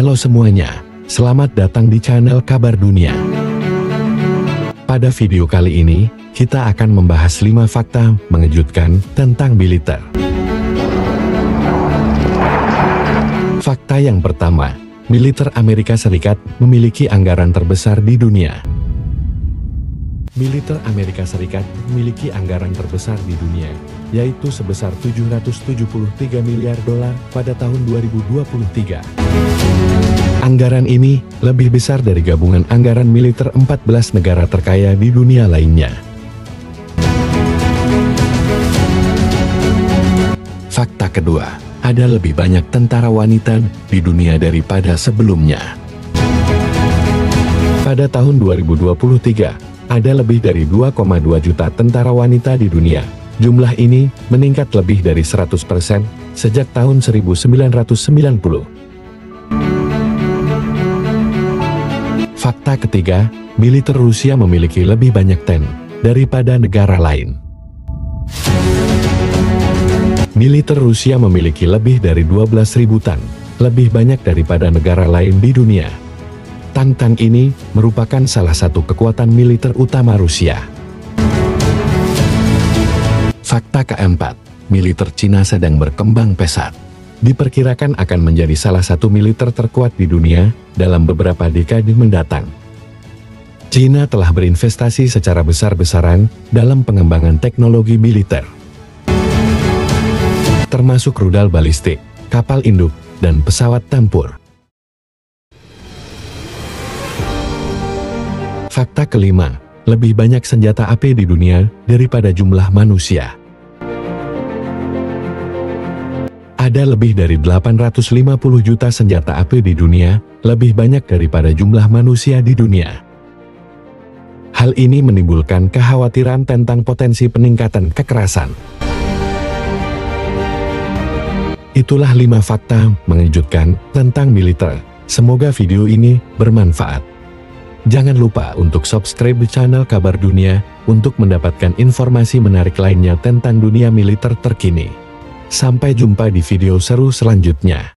Halo semuanya, selamat datang di channel Kabar Dunia. Pada video kali ini, kita akan membahas 5 fakta mengejutkan tentang militer. Fakta yang pertama, militer Amerika Serikat memiliki anggaran terbesar di dunia. Militer Amerika Serikat memiliki anggaran terbesar di dunia, yaitu sebesar 773 miliar dolar pada tahun 2023. Anggaran ini lebih besar dari gabungan anggaran militer 14 negara terkaya di dunia lainnya. Fakta kedua, ada lebih banyak tentara wanita di dunia daripada sebelumnya. Pada tahun 2023, ada lebih dari 2,2 juta tentara wanita di dunia. Jumlah ini meningkat lebih dari 100% sejak tahun 1990. Fakta ketiga, militer Rusia memiliki lebih banyak tank daripada negara lain. Militer Rusia memiliki lebih dari 12.000 tank, lebih banyak daripada negara lain di dunia. Tank-tank ini merupakan salah satu kekuatan militer utama Rusia. Fakta keempat, militer Cina sedang berkembang pesat. Diperkirakan akan menjadi salah satu militer terkuat di dunia dalam beberapa dekade mendatang. Cina telah berinvestasi secara besar-besaran dalam pengembangan teknologi militer, termasuk rudal balistik, kapal induk, dan pesawat tempur. Fakta kelima, lebih banyak senjata api di dunia daripada jumlah manusia. Ada lebih dari 850 juta senjata api di dunia, lebih banyak daripada jumlah manusia di dunia. Hal ini menimbulkan kekhawatiran tentang potensi peningkatan kekerasan. Itulah 5 fakta mengejutkan tentang militer. Semoga video ini bermanfaat. Jangan lupa untuk subscribe di channel Kabar Dunia untuk mendapatkan informasi menarik lainnya tentang dunia militer terkini. Sampai jumpa di video seru selanjutnya.